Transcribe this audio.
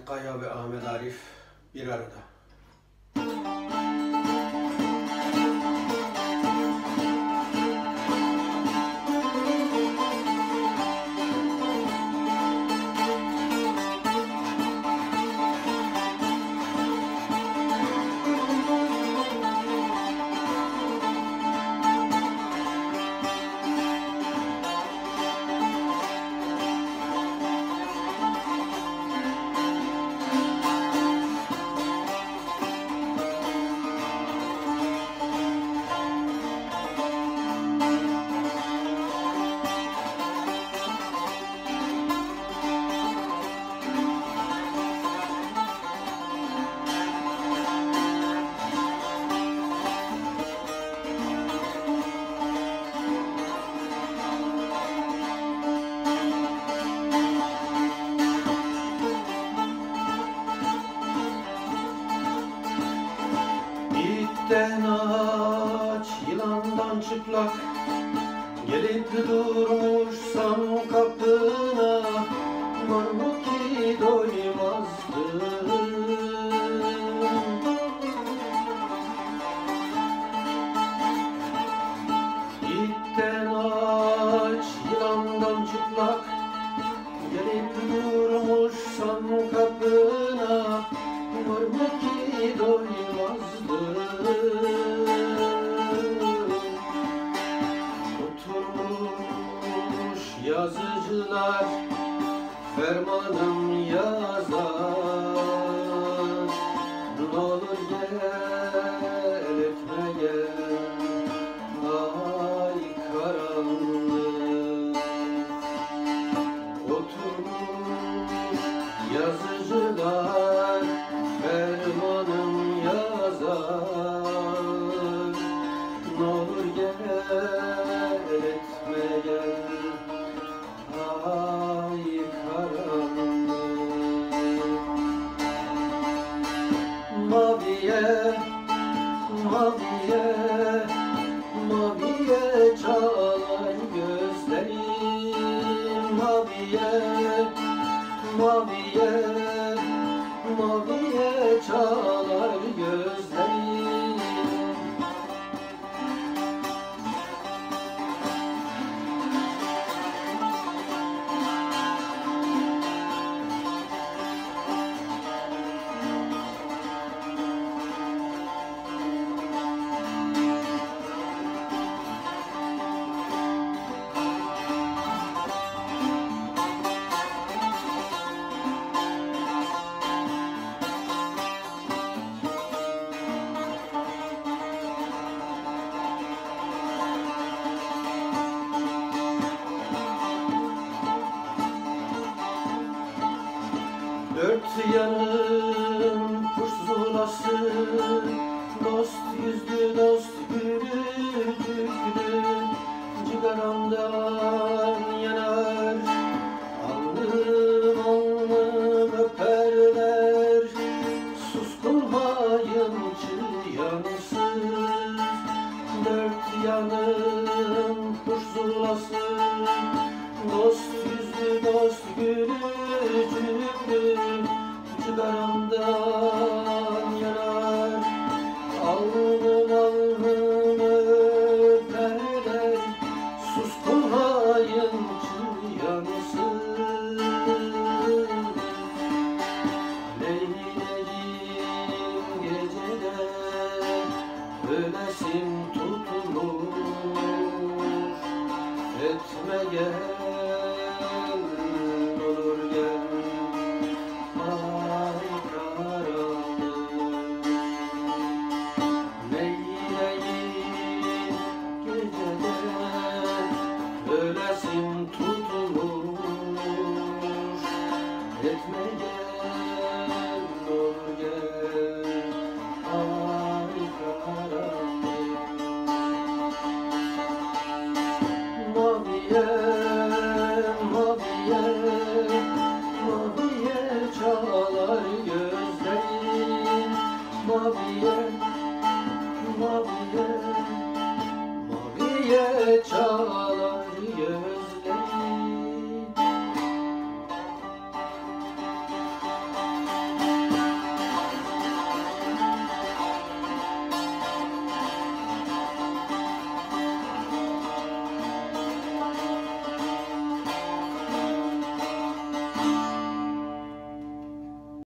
Ahmet Kaya ve Ahmet Arif bir arada. İtten ağaç, yılandan çıplak, gelip durmuşsam kapına, var mı ki doymazdım. İtten ağaç, yılandan çıplak, gelip durmuşsam kapına, var mı ki doymazdım. Oturmuş yazıcılar fermanım yazar, n'olur gel etme gel, ay karanlık. Oturmuş yazıcılar fermanım yazar, n'olur gel etme gel, ay karanlık. Maviye, maviye, maviye çalar gözlerim. Maviye, maviye, maviye çalar gözlerim. Dört yanım pusulası, dost yüzlü dost gülücüklü, cigaramdan yanar, alnım alnım öperler, susturmayın çıyansız. Dört yanım pusulası, dost yüzlü dost gülücüklü, cigaramdan yanar, alnım alnım öperler, susturmayın çıyansız. Leyleyim gecede ölesim tutulur, etme gel, olur gel, ay karanlık. Neyleyim gecede ölesim tutulur, etme gel,